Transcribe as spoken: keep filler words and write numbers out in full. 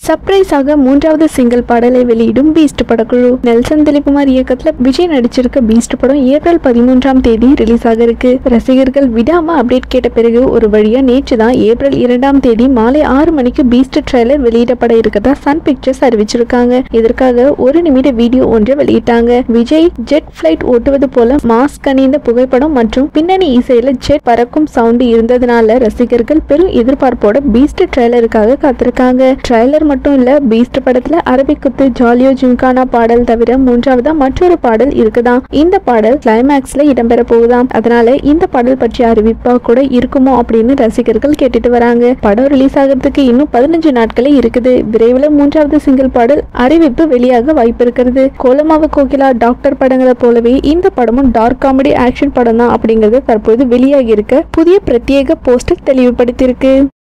சர்ப்ரைஸாக மூன்றாவது சிங்கிள் பாடலை வெளியிடும் பீஸ்ட் படக்குழு. நெல்சன் திலீப்குமார் இயக்கத்துல விஜய் நடிச்சிருக்க பீஸ்ட் படம் ஏப்ரல் பதிமூன்றாம் தேதி ரிலீஸ் ஆக இருக்கு. ரசிகர்கள் விடாம அப்டேட் கேட்ட பிறகு ஒரு வழியா நேற்று தான் ஏப்ரல் இரண்டாம் தேதி மாலை ஆறு மணிக்கு பீஸ்ட் ட்ரெய்லர் வெளியிடப்பட இருக்கதா சன் பிக்சர்ஸ் அறிவிச்சிருக்காங்க. இதற்காக ஒரு நிமிட வீடியோ ஒன்றை வெளியிட்டாங்க. விஜய் ஜெட் பிளைட் ஓட்டுவது போல மாஸ்க் அணிந்த புகைப்படம் மற்றும் பின்னணி இசையில ஜெட் பறக்கும் சவுண்ட் இருந்ததுனால ரசிகர்கள் பெரும் எதிர்பார்ப்போட பீஸ்ட் ட்ரெய்லருக்காக காத்திருக்காங்க. ட்ரெய்லர் மட்டும் இல்ல, பீஸ்ட் படத்துல அரபிக்குத்து ஜாலியோ ஜிம்கானா பாடல் தவிர மூன்றாவதா மற்றொரு பாடல் இருக்குதாம். இந்த பாடல் கிளைமேக்ஸ்ல இடம்பெற போகுதாம். அதனால இந்த பாடல் பற்றிய அறிவிப்பா கூட இருக்குமோ அப்படின்னு ரசிகர்கள் கேட்டுட்டு வராங்க. படம் ரிலீஸ் ஆகிறதுக்கு இன்னும் பதினஞ்சு நாட்களே இருக்குது. விரைவில் மூன்றாவது சிங்கிள் பாடல் அறிவிப்பு வெளியாக வாய்ப்பு இருக்கிறது. கோலமாவு கோகிலா, டாக்டர் படங்களை போலவே இந்த படமும் டார்க் காமெடி ஆக்ஷன் படம் தான் அப்படிங்கிறது தற்போது வெளியாகி இருக்க புதிய பிரத்யேக போஸ்டர் தெளிவுபடுத்தியிருக்கு.